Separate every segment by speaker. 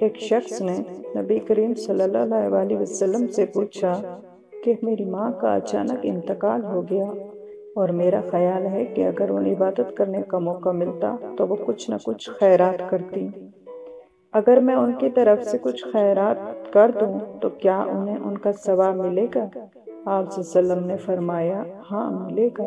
Speaker 1: ایک شخص نے نبی کریم صلی اللہ علیہ وسلم سے پوچھا کہ میری ماں کا اچانک انتقال ہو گیا اور میرا خیال ہے کہ اگر انہیں عبادت کرنے کا موقع ملتا تو وہ کچھ نہ کچھ خیرات کرتی۔ اگر میں ان کی طرف سے کچھ خیرات کر دوں تو کیا انہیں ان کا ثواب ملے گا؟ آپ صلی اللہ علیہ وسلم نے فرمایا، ہاں ملے گا۔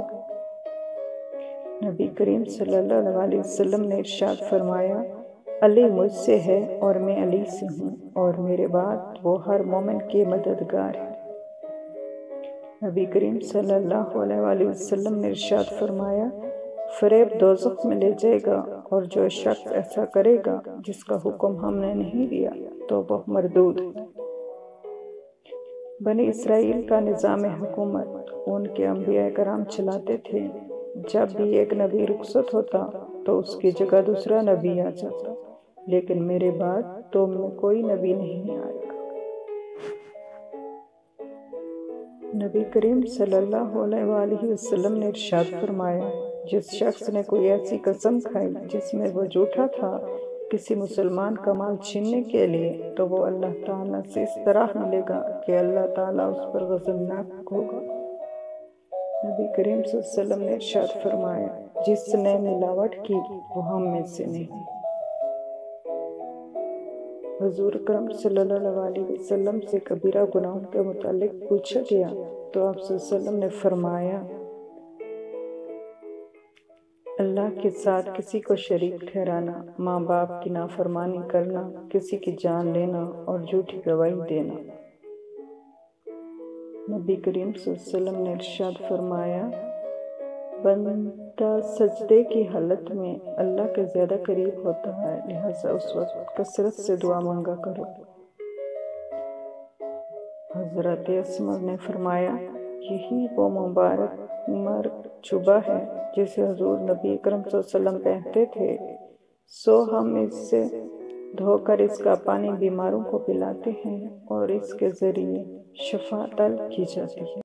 Speaker 1: نبی کریم صلی اللہ علیہ وسلم نے ارشاد فرمایا، علی مجھ سے ہے اور میں علی سے ہوں، اور میرے بعد وہ ہر مومن کے مددگار ہے۔ نبی کریم صلی اللہ علیہ وسلم نے ارشاد فرمایا، فریب دوزخ میں لے جائے گا، اور جو شخص ایسا کرے گا جس کا حکم ہم نے نہیں دیا تو وہ مردود ہے۔ بنی اسرائیل کا نظام حکومت ان کے انبیاء کرام چلاتے تھے۔ جب بھی ایک نبی رخصت ہوتا تو اس کی جگہ دوسرا نبی آ جاتا، لیکن میرے بعد تم میں کوئی نبی نہیں آئے گا۔ نبی کریم صلی اللہ علیہ وسلم نے ارشاد فرمایا، جس شخص نے کوئی ایسی قسم کھائی جس میں وہ جھوٹا تھا کسی مسلمان کا مال چھیننے کے لیے، تو وہ اللہ تعالیٰ سے اس طرح ملے گا کہ اللہ تعالیٰ اس پر غضبناک ہوگا۔ نبی کریم صلی اللہ علیہ وسلم نے ارشاد فرمایا، جس نے ملاوٹ کی وہ ہم میں سے نہیں۔ حضور اکرم صلی اللہ علیہ وسلم سے کبیرہ گناہوں کے متعلق پوچھا گیا تو آپ صلی اللہ علیہ وسلم نے فرمایا، اللہ کے ساتھ کسی کو شریک ٹھہرانا، ماں باپ کی نافرمانی کرنا، کسی کی جان لینا اور جھوٹی گواہی دینا۔ نبی کریم صلی اللہ علیہ وسلم نے ارشاد فرمایا، بندہ سجدے کی حالت میں اللہ کے زیادہ قریب ہوتا ہے، لہذا اس وقت کثرت سے دعا مانگا کرو۔ حضرت اسماء نے فرمایا، یہی وہ مبارک مرچوبہ ہے جسے حضور نبی اکرم صلی اللہ علیہ وسلم پہنتے تھے، سو ہم اس سے دھو کر اس کا پانی بیماروں کو پلاتے ہیں اور اس کے ذریعے شفا طلب کی جاتی ہے۔